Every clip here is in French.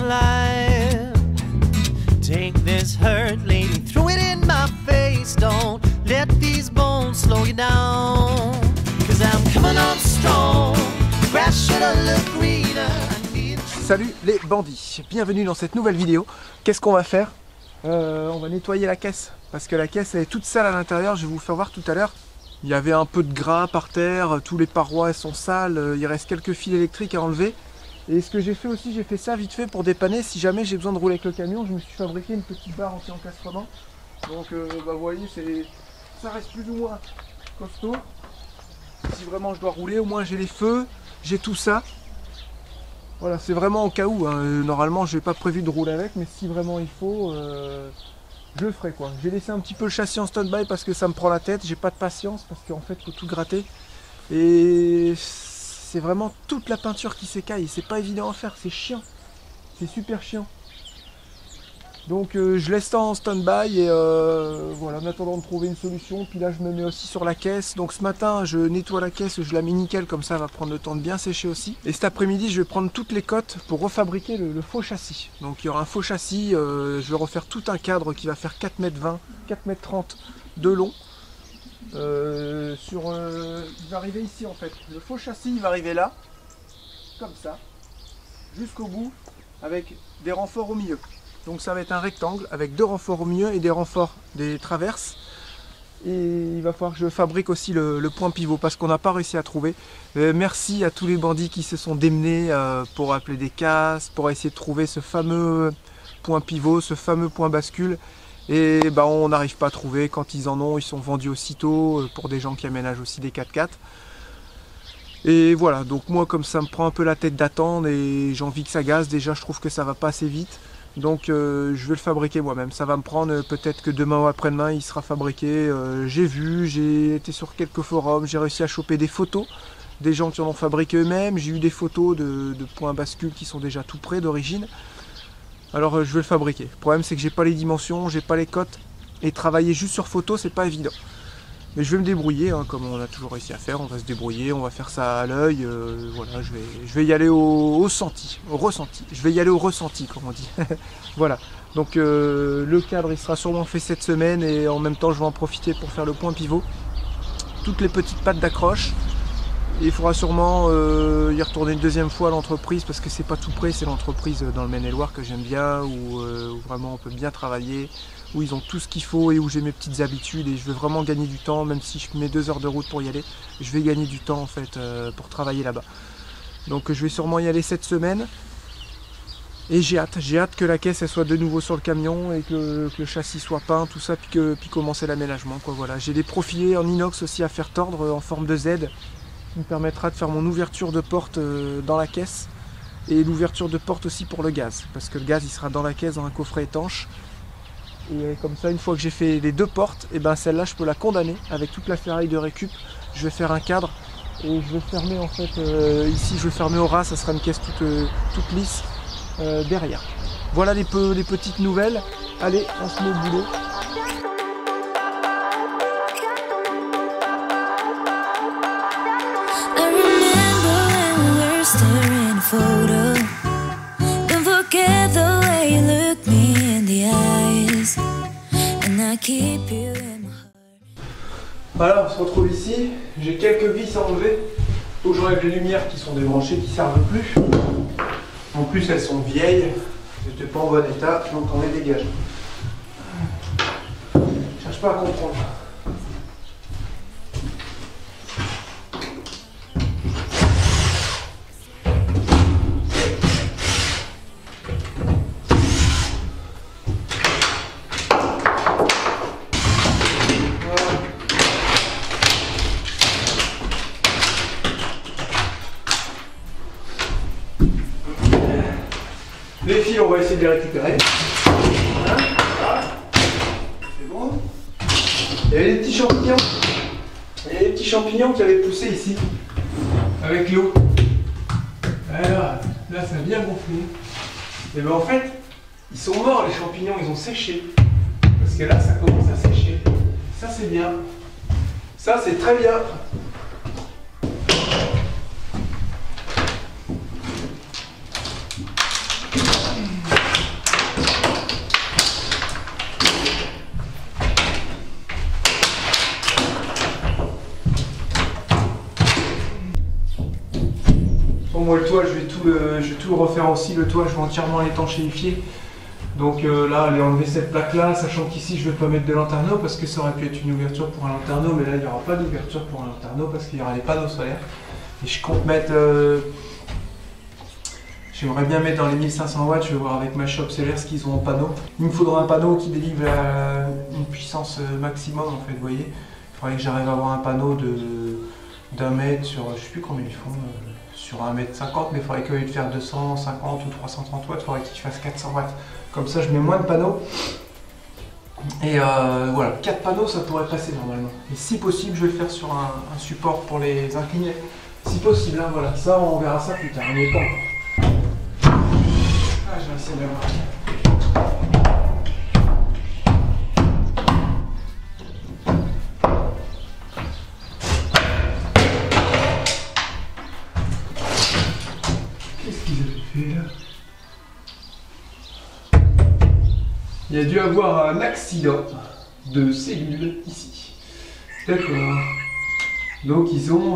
life. Take this hurt, lady, throw it in my face. Don't let these bones slow you down. Cause I'm coming on strong. Grass should look greener. Salut les bandits, bienvenue dans cette nouvelle vidéo. Qu'est-ce qu'on va faire? On va nettoyer la caisse. Parce que la caisse elle est toute sale à l'intérieur, je vais vous faire voir tout à l'heure. Il y avait un peu de gras par terre, tous les parois elles sont sales, il reste quelques fils électriques à enlever. Et ce que j'ai fait aussi, j'ai fait ça vite fait pour dépanner. Si jamais j'ai besoin de rouler avec le camion, je me suis fabriqué une petite barre anti-encastrement. Donc vous voyez, ça reste plus ou moins costaud. Si vraiment je dois rouler, au moins j'ai les feux, j'ai tout ça. Voilà, c'est vraiment au cas où, hein. Normalement je n'ai pas prévu de rouler avec, mais si vraiment il faut, je le ferai quoi. J'ai laissé un petit peu le châssis en stand-by parce que ça me prend la tête, j'ai pas de patience parce qu'en fait il faut tout gratter. Et c'est vraiment toute la peinture qui s'écaille, c'est pas évident à faire, c'est chiant. C'est super chiant. Donc je laisse ça en stand-by et voilà, en attendant de trouver une solution. Puis là je me mets aussi sur la caisse. Donc ce matin je nettoie la caisse, je la mets nickel, comme ça elle va prendre le temps de bien sécher aussi. Et cet après-midi je vais prendre toutes les cotes pour refabriquer le faux châssis. Donc il y aura un faux châssis, je vais refaire tout un cadre qui va faire 4,20 m, 4,30 m de long. Il va arriver ici en fait. Le faux châssis il va arriver là, comme ça, jusqu'au bout, avec des renforts au milieu. Donc ça va être un rectangle avec deux renforts au milieu et des renforts des traverses. Et il va falloir que je fabrique aussi le point pivot parce qu'on n'a pas réussi à trouver. Merci à tous les bandits qui se sont démenés pour appeler des casses, pour essayer de trouver ce fameux point pivot, ce fameux point bascule. Et bah, on n'arrive pas à trouver. Quand ils en ont, ils sont vendus aussitôt pour des gens qui aménagent aussi des 4x4. Et voilà, donc moi comme ça me prend un peu la tête d'attendre et j'ai envie que ça gaze, déjà je trouve que ça va pas assez vite. Donc je vais le fabriquer moi-même. Ça va me prendre peut-être que demain ou après-demain il sera fabriqué. J'ai été sur quelques forums, j'ai réussi à choper des photos des gens qui en ont fabriqué eux-mêmes. J'ai eu des photos de points bascule qui sont déjà tout prêts d'origine. Alors je vais le fabriquer. Le problème c'est que j'ai pas les dimensions, j'ai pas les cotes. Et travailler juste sur photo c'est pas évident. Mais je vais me débrouiller, hein, comme on a toujours réussi à faire. On va se débrouiller, on va faire ça à l'œil. Voilà, je vais y aller au ressenti. Je vais y aller au ressenti, comme on dit. Voilà. Donc le cadre il sera sûrement fait cette semaine et en même temps je vais en profiter pour faire le point pivot. Toutes les petites pattes d'accroche. Et il faudra sûrement y retourner une deuxième fois à l'entreprise parce que c'est pas tout près, c'est l'entreprise dans le Maine-et-Loire que j'aime bien, où vraiment on peut bien travailler, où ils ont tout ce qu'il faut et où j'ai mes petites habitudes et je veux vraiment gagner du temps, même si je mets 2 heures de route pour y aller, je vais gagner du temps en fait pour travailler là-bas. Donc je vais sûrement y aller cette semaine et j'ai hâte que la caisse elle soit de nouveau sur le camion et que le châssis soit peint, tout ça, puis commencer l'aménagement quoi. Voilà. J'ai des profilés en inox aussi à faire tordre en forme de Z. Qui me permettra de faire mon ouverture de porte dans la caisse et l'ouverture de porte aussi pour le gaz parce que le gaz il sera dans la caisse dans un coffret étanche et comme ça une fois que j'ai fait les 2 portes et ben celle-là je peux la condamner avec toute la ferraille de récup. Je vais faire un cadre et je vais fermer en fait ici, je vais fermer au ras, ça sera une caisse toute lisse derrière. Voilà les petites nouvelles. Allez, on se met au boulot. Photo. Don't forget the way you look me in the eyes, and I keep you in my heart. Voilà, on se retrouve ici. J'ai quelques vis à enlever. Faut que j'enlève les lumières qui sont débranchées, qui ne servent plus. En plus, elles sont vieilles. Elles n'étaient pas en bon état, donc on les dégage. Je cherche pas à comprendre. Les fils, on va essayer de les récupérer. Voilà. C'est bon. Il y avait des petits champignons. Il y avait des petits champignons qui avaient poussé ici. Avec l'eau. Alors, là, ça a bien gonflé. Et bien en fait, ils sont morts les champignons, ils ont séché. Parce que là, ça commence à sécher. Ça, c'est bien. Ça, c'est très bien. je vais tout refaire aussi, le toit je vais entièrement l'étanchéifier. Donc là, aller enlever cette plaque là, sachant qu'ici je ne vais pas mettre de lanterneau parce que ça aurait pu être une ouverture pour un lanterneau, mais là il n'y aura pas d'ouverture pour un lanterneau parce qu'il y aura les panneaux solaires. Et je compte mettre, j'aimerais bien mettre dans les 1500 watts, je vais voir avec ma shop seller ce qu'ils ont en panneau. Il me faudra un panneau qui délivre une puissance maximum en fait, vous voyez. Il faudrait que j'arrive à avoir un panneau d'un mètre sur, je sais plus combien ils font, sur 1,50 m, mais il faudrait qu'au lieu de faire 250 ou 330 watts, il faudrait qu'il fasse 400 watts. Comme ça, je mets moins de panneaux. Et voilà, 4 panneaux, ça pourrait passer normalement. Et si possible, je vais le faire sur un support pour les incliner. Si possible, hein, voilà. Ça, on verra ça plus tard. On n'y est pas encore. Ah, je vais essayer de voir. Qu'est-ce qu'ils avaient fait là? Il y a dû avoir un accident de cellules ici. D'accord. Donc ils ont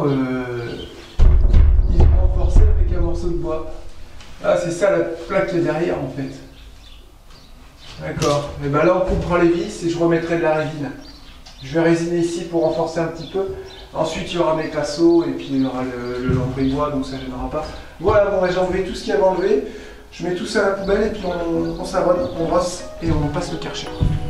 renforcé avec un morceau de bois. Ah, c'est ça la plaque qui est derrière en fait. D'accord. Et ben là on coupera les vis et je remettrai de la résine. Je vais résiner ici pour renforcer un petit peu. Ensuite il y aura mes casseaux et puis il y aura le lambris bois, donc ça ne gênera pas. Voilà, bon, j'ai enlevé tout ce qu'il y avait enlevé. Je mets tout ça à la poubelle et puis on savonne, on brosse et on passe le Karcher.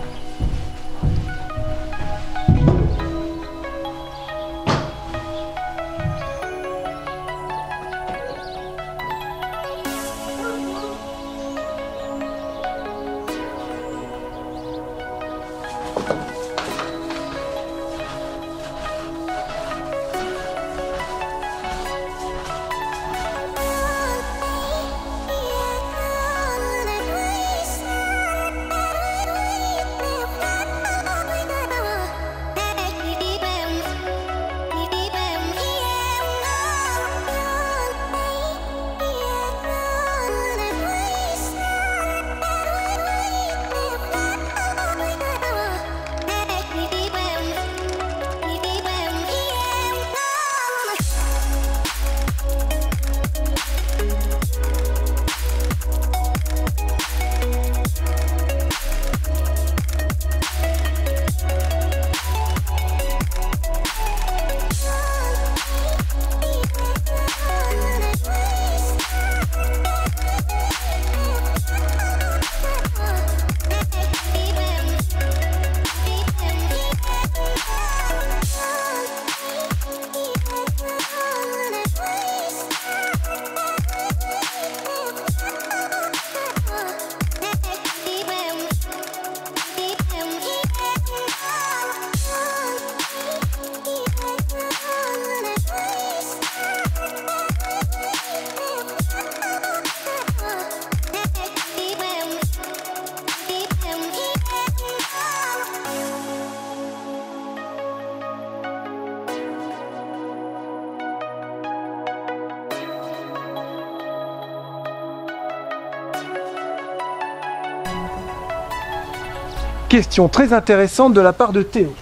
Question très intéressante de la part de Théo.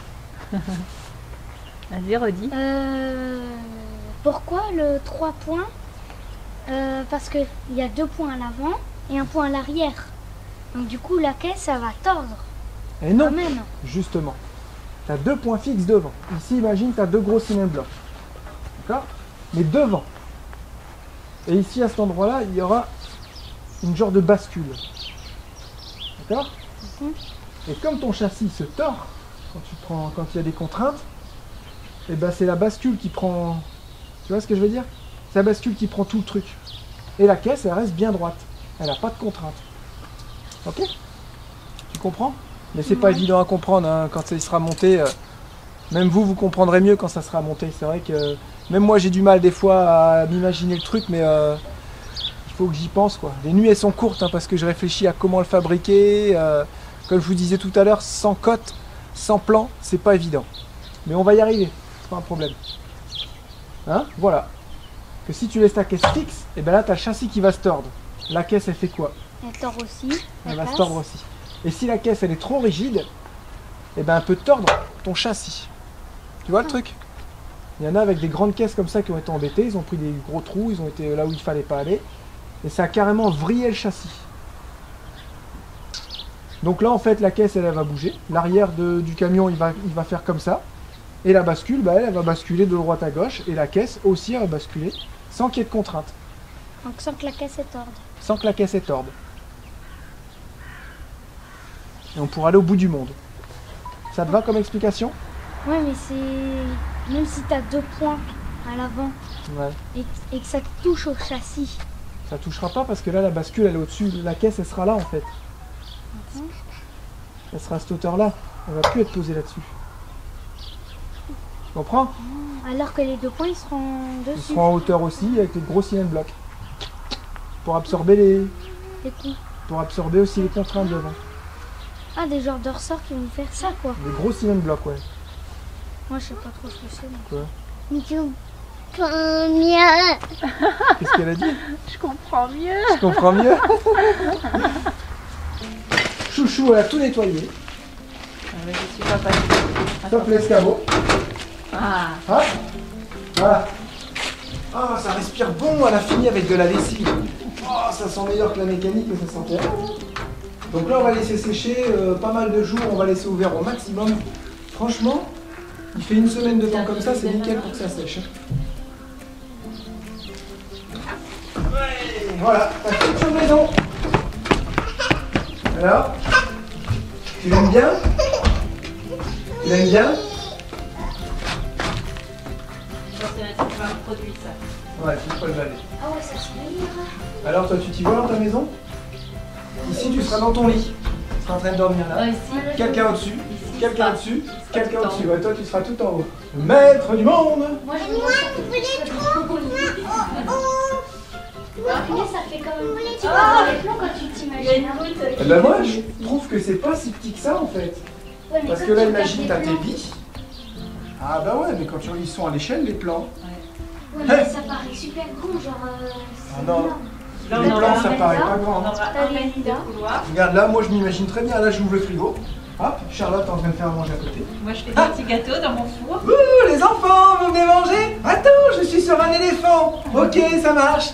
Vas-y, redis. Pourquoi le 3 points Parce qu'il y a 2 points à l'avant et 1 point à l'arrière. Donc du coup, la caisse, ça va tordre. Et non, Quand même. justement. Tu as 2 points fixes devant. Ici, imagine, tu as 2 gros cylindres blocs. D'accord? Mais devant. Et ici, à cet endroit-là, il y aura une genre de bascule. D'accord? Et comme ton châssis se tord, quand il y a des contraintes, et ben c'est la bascule qui prend... Tu vois ce que je veux dire? C'est la bascule qui prend tout le truc. Et la caisse, elle reste bien droite. Elle n'a pas de contraintes. Ok? Tu comprends? Mais c'est pas évident à comprendre hein, quand ça sera monté. Même vous comprendrez mieux quand ça sera monté. C'est vrai que même moi j'ai du mal des fois à m'imaginer le truc, mais il faut que j'y pense quoi. Les nuits elles sont courtes hein, parce que je réfléchis à comment le fabriquer. Comme je vous disais tout à l'heure, sans cote, sans plan, c'est pas évident. Mais on va y arriver, c'est pas un problème. Hein? Voilà. Que si tu laisses ta caisse fixe, et ben là tu as le châssis qui va se tordre. La caisse elle fait quoi? Elle tord aussi. Elle va se tordre aussi. Et si la caisse elle est trop rigide, et ben elle peut tordre ton châssis. Tu vois le truc? Il y en a avec des grandes caisses comme ça qui ont été embêtées, ils ont pris des gros trous, ils ont été là où il fallait pas aller. Et ça a carrément vrillé le châssis. Donc là en fait la caisse elle va bouger. L'arrière du camion il va faire comme ça. Et la bascule, bah, elle va basculer de droite à gauche. Et la caisse aussi elle va basculer sans qu'il y ait de contrainte. Donc sans que la caisse est torde. Sans que la caisse est torde. Et on pourra aller au bout du monde. Ça te va comme explication? Ouais, mais c'est... Même si t'as 2 points à l'avant Ouais. et que ça touche au châssis. Ça touchera pas parce que là la bascule elle est au-dessus. La caisse elle sera là en fait. Elle sera à cette hauteur là. Elle va plus être posée là-dessus. Tu comprends? Alors que les 2 points, ils seront Ils dessus. seront en hauteur aussi avec les gros cylindres blocs. Pour absorber Les coups. pour absorber aussi les contraintes devant. Ah, des genres de ressorts qui vont faire ça, quoi. Les gros cylindres blocs, ouais. Moi, je sais pas trop ce que c'est. Quoi? Mais tu combien? Qu'est-ce qu'elle a dit? Je comprends mieux. Je comprends mieux. Chouchou, elle a tout nettoyé. Je suis pas passée. Sauf l'escabeau. Ah, Ah, voilà. Ah, ça respire bon, elle a fini avec de la lessive. Oh, ça sent meilleur que la mécanique, mais ça sentait rien. Donc là, on va laisser sécher pas mal de jours, on va laisser ouvert au maximum. Franchement, il fait 1 semaine de temps comme ça, c'est nickel pour que ça sèche. Ouais, voilà, ta future maison. Alors, tu l'aimes bien? Tu l'aimes bien? c'est un produit ça. Ouais, tu peux le laver. Ah ouais, ça se met. Alors toi, tu t'y vois dans ta maison? Ici, tu seras dans ton lit. Tu seras en train de dormir là. Ici, Quelqu'un au-dessus, ici, quelqu'un ça. au-dessus, sera quelqu'un tout en au-dessus. haut. Ouais, toi, tu seras tout en haut. Le maître du monde. Moi, je voulais trop. Ça fait comme un petit peu dans les plans quand tu t'imagines. Eh ben moi, je trouve que c'est pas si petit que ça en fait. Ouais, mais Parce quand que là, tu imagine, t'as regardes tes les plans- billes. Ah bah ouais, mais quand ils sont à l'échelle, les plans. Ouais, mais ça paraît super grand, genre. Ah C'est non. énorme. Là, Les on plans, aura ça un paraît là, pas grand. On aura T'as un les mètre de lilas. couloir. Regarde là, moi je m'imagine très bien. Là, j'ouvre le frigo. Hop, Charlotte est en train de faire à manger à côté. Moi, je fais des petits gâteaux dans mon four. Ouh, les enfants, vous venez manger? Attends, je suis sur un éléphant. Ok, ça marche.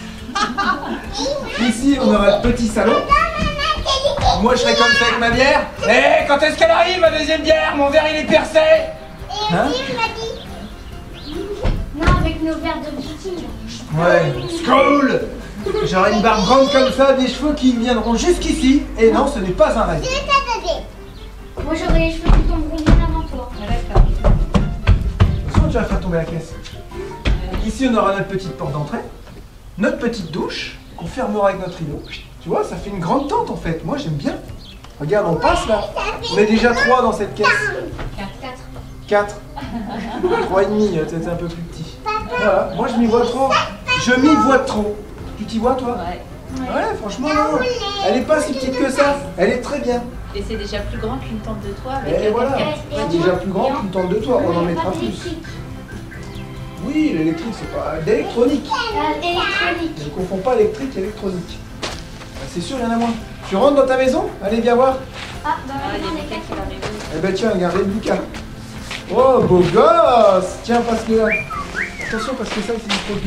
Ici, on aura le petit salon. Moi, je serai comme ça avec ma bière. Eh, quand est-ce qu'elle arrive, ma deuxième bière? Mon verre, il est percé. Hein? Non, avec nos verres de viking. Ouais, Skål. J'aurai une barbe grande comme ça, des cheveux qui viendront jusqu'ici. Et non, ce n'est pas un rêve. Moi, j'aurais les cheveux qui tomberont bien avant toi. Ah, d'accord. Attention, tu vas faire tomber la caisse. Ici, on aura notre petite porte d'entrée, notre petite douche, qu'on fermera avec notre rideau. Tu vois, ça fait une grande tente en fait. Moi, j'aime bien. Regarde, on passe là. On est déjà 3 dans cette caisse. 4. 3 et demi, c'est un peu plus petit. Voilà, moi je m'y vois trop. Je m'y vois trop. Tu t'y vois toi? Ouais. Ouais, franchement, non. Elle est pas si petite que ça. Elle est très bien. Et c'est déjà plus grand qu'une tente de toit avec Et voilà. quelqu'un. C'est déjà plus grand qu'une tente de toit. On en mettra Pas plus. d'électrique. Oui, l'électrique, c'est pas d'électronique. Électronique. Ne confonds pas électrique et électronique. Bah, c'est sûr, il y en a moins. Tu rentres dans ta maison? Allez, viens voir. Ah, bah, Ah, il y a on est quelqu'un qui va arriver. Eh ben tiens, regardez le Lucas. Oh, beau gosse. Tiens, parce que là. Attention, parce que ça, c'est du produit.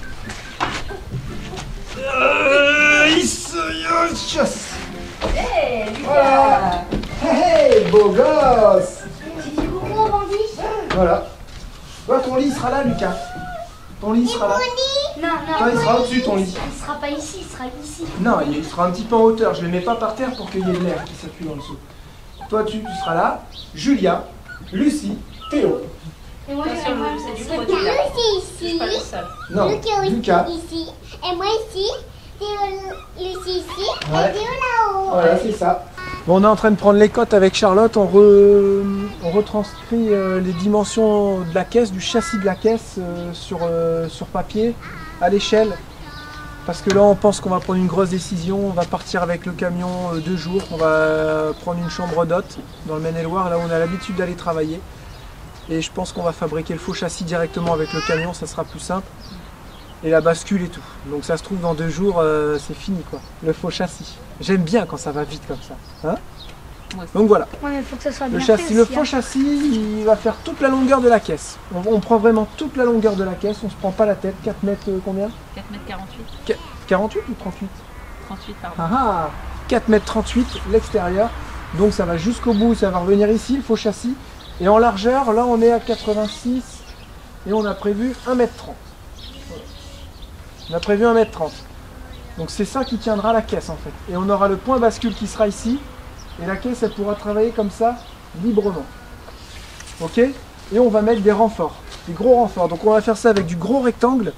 Il se chasse. Hey, Voilà. Lucas. Hey, hey, beau gosse. Tu dis coucou au bandit? Voilà. Toi, ton lit sera là, Lucas. Ton lit sera là. Non, non. Toi, il sera au-dessus, ton lit. Il sera pas ici, il sera ici. Non, il sera un petit peu en hauteur. Je ne le mets pas par terre pour qu'il y ait de l'air qui circule en dessous. Toi, tu seras là. Julia, Lucie, Théo. Et moi, Attention, j'ai c'est du produit là. Lucie Touche pas le ici, sol. Non, Lucas. ici, et moi ici, Lucie ici, Ouais. et Théo là-haut. Voilà, c'est ça. Bon, on est en train de prendre les cotes avec Charlotte. On retranscrit les dimensions de la caisse, du châssis de la caisse sur papier, à l'échelle. Parce que là, on pense qu'on va prendre une grosse décision. On va partir avec le camion 2 jours. On va prendre une chambre d'hôte dans le Maine-et-Loire, là où on a l'habitude d'aller travailler. Et je pense qu'on va fabriquer le faux châssis directement avec le camion. Ça sera plus simple. Et la bascule et tout. Donc ça se trouve dans 2 jours, c'est fini quoi. Le faux châssis. J'aime bien quand ça va vite comme ça. Hein? Moi aussi. Donc voilà. Ouais, mais il faut que ça soit Le bien châssis, fait le aussi, faux hein. châssis, il va faire toute la longueur de la caisse. On prend vraiment toute la longueur de la caisse. On se prend pas la tête. 4 mètres combien? 4,48 m. 48 ou 38? 38, pardon. Ah ah, 4,38 m l'extérieur. Donc ça va jusqu'au bout, ça va revenir ici, le faux châssis. Et en largeur, là on est à 86 et on a prévu 1,30 m. Voilà. On a prévu 1,30 m. Donc c'est ça qui tiendra la caisse en fait. Et on aura le point bascule qui sera ici. Et la caisse elle pourra travailler comme ça, librement. Ok? Et on va mettre des renforts, des gros renforts. Donc on va faire ça avec du gros rectangle.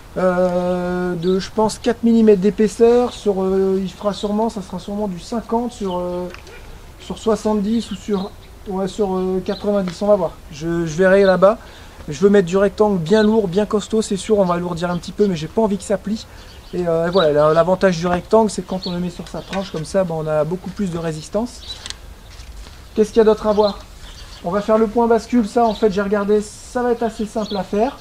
De je pense 4 mm d'épaisseur sur il fera sûrement, ça sera sûrement du 50 sur 70 ou sur 90, on va voir, je verrai là-bas. Je veux mettre du rectangle bien lourd, bien costaud, c'est sûr on va alourdir un petit peu mais j'ai pas envie que ça plie et voilà, l'avantage du rectangle c'est que quand on le met sur sa tranche comme ça, on a beaucoup plus de résistance. Qu'est-ce qu'il y a d'autre à voir? On va faire le point bascule, ça en fait j'ai regardé, ça va être assez simple à faire.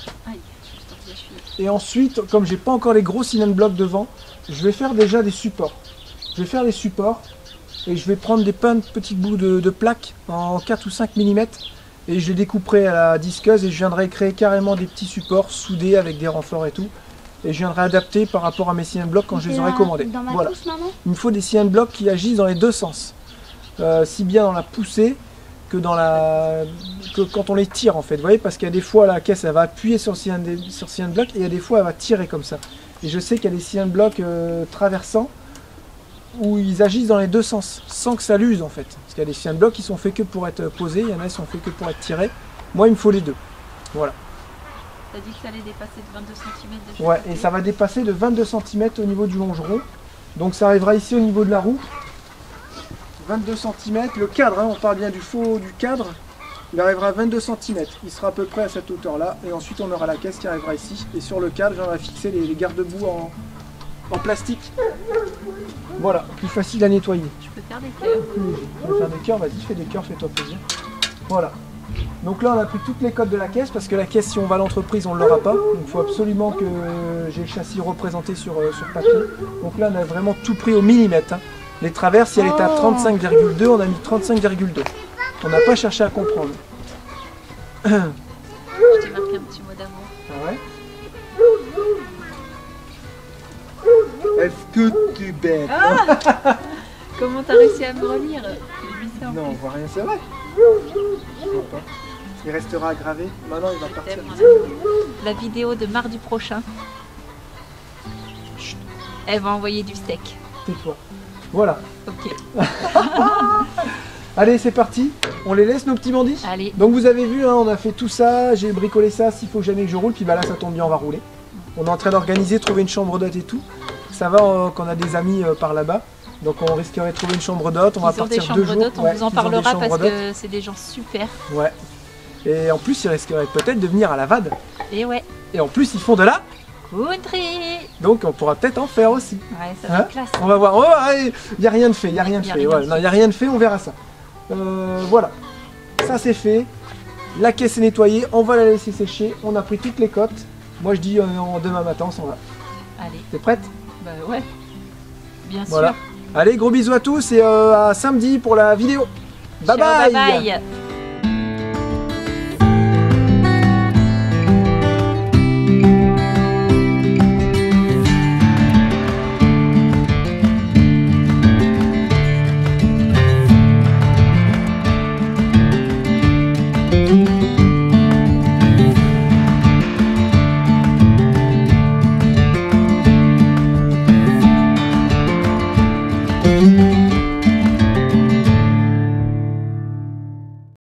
Et ensuite, comme j'ai pas encore les gros cylindres blocs devant, je vais faire déjà des supports. Je vais faire des supports et je vais prendre des petits bouts de plaques en 4 ou 5 mm et je les découperai à la disqueuse et je viendrai créer carrément des petits supports soudés avec des renforts et tout. Et je viendrai adapter par rapport à mes cylindres blocs quand je les aurai commandés. Voilà. Il me faut des cylindres blocs qui agissent dans les deux sens. Si bien dans la poussée que quand on les tire en fait, vous voyez, parce qu'il y a des fois la caisse elle va appuyer sur le cylindre bloc et il y a des fois elle va tirer comme ça. Et je sais qu'il y a des cylindres blocs traversants où ils agissent dans les deux sens, sans que ça l'use en fait. Parce qu'il y a des cylindres blocs qui sont faits que pour être posés, il y en a qui sont faits que pour être tirés. Moi il me faut les deux. Voilà. T'as dit que ça allait dépasser de 22 cm de chaque Ouais, côté. et ça va dépasser de 22 cm au niveau du longeron. Donc ça arrivera ici au niveau de la roue. 22 cm, le cadre, on parle bien du faux du cadre, il arrivera à 22 cm, il sera à peu près à cette hauteur là, et ensuite on aura la caisse qui arrivera ici, et sur le cadre j'en ai fixé les garde-boue en plastique. Voilà, plus facile à nettoyer. Je peux faire des cœurs. Tu veux faire des cœurs, vas-y fais des cœurs, fais-toi plaisir. Voilà. Donc là on a pris toutes les codes de la caisse, parce que la caisse si on va à l'entreprise on ne l'aura pas, donc il faut absolument que j'ai le châssis représenté sur papier. Donc là on a vraiment tout pris au millimètre. Hein. Les travers, si elle était à 35,2, on a mis 35,2. On n'a pas cherché à comprendre. Je t'ai marqué un petit mot d'amour. Ah ouais? Est-ce que tu es bête? Comment t'as réussi à me relire? J'ai vu ça en Non, on plus. voit rien, c'est vrai. Je vois pas. Il restera aggravé. Maintenant, il va partir. T'aimes, mon amour. La vidéo de mardi prochain. Chut, Elle va envoyer du steak. tais-toi. Voilà. Ok. Allez, c'est parti. On les laisse, nos petits bandits. Allez. Donc vous avez vu, hein, on a fait tout ça, j'ai bricolé ça, s'il faut jamais que je roule, puis bah là ça tombe bien, on va rouler. On est en train d'organiser, trouver une chambre d'hôte et tout. Ça va qu'on a des amis par là-bas, donc on risquerait de trouver une chambre d'hôte, on va Ils ont des partir 2 chambres jours. d'hôtes, on Ouais, vous en ils ont des parlera chambres parce d'hôtes. que c'est des gens super. Ouais. Et en plus, ils risqueraient peut-être de venir à la VAD. Et ouais. Et en plus, ils font de la... Country. Donc on pourra peut-être en faire aussi. Ouais, ça va Hein être classe. On va voir. Oh, il n'y a rien de fait, il n'y a rien de Y a fait. rien Ouais, de non, il n'y a rien de fait, on verra ça. Voilà. Ça c'est fait. La caisse est nettoyée, on va la laisser sécher. On a pris toutes les cotes. Moi je dis demain matin on s'en va. Allez. T'es prête? Bah ouais. Bien Voilà. sûr. Allez, gros bisous à tous et à samedi pour la vidéo. Bye Ciao, bye. bye bye.